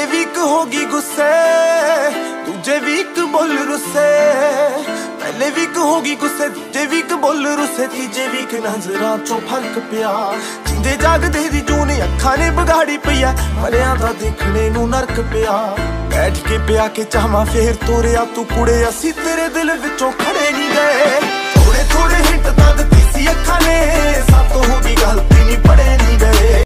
पहले वीक होगी गुस्से, दूजे वीक बोल रुस्से। पहले वीक होगी गुस्से, दूजे वीक बोल रुस्से। तीजे वीक नजरां चों फर्क पिया, जिंदे जागदे दी जून अखां ने बिगाड़ी पई ऐ। मरियां दा देखणे नूं नरक पिया, बैठ के पिया के चाहवां फेर तोरिया तू कुड़े। असीं तेरे दिल विचों खड़े नहीं गए, थोड़े थोड़े हिंट तां दित्ती सी अखां ने, सातों हो गई गलती नहीं पड़े नहीं गए।